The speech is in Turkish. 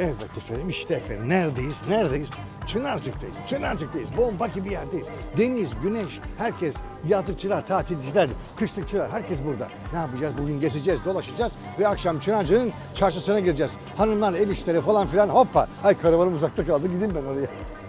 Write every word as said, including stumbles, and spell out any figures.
Evet efendim, işte efendim. Neredeyiz? Neredeyiz? Çınarcık'tayız. Çınarcık'tayız. Bomba gibi bir yerdeyiz. Deniz, güneş, herkes, yazlıkçılar, tatilciler, kışlıkçılar, herkes burada. Ne yapacağız? Bugün gezeceğiz, dolaşacağız ve akşam Çınarcık'ın çarşısına gireceğiz. Hanımlar, el işleri falan filan, hoppa. Ay, karavanım uzakta kaldı, gideyim ben oraya.